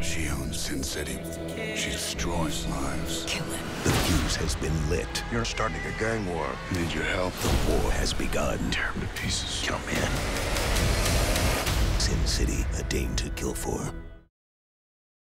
She owns Sin City. She destroys lives. Kill him. The fuse has been lit. You're starting a gang war. Need your help. The war has begun. Tear him to pieces. Kill man. Sin City, a Dane to kill for.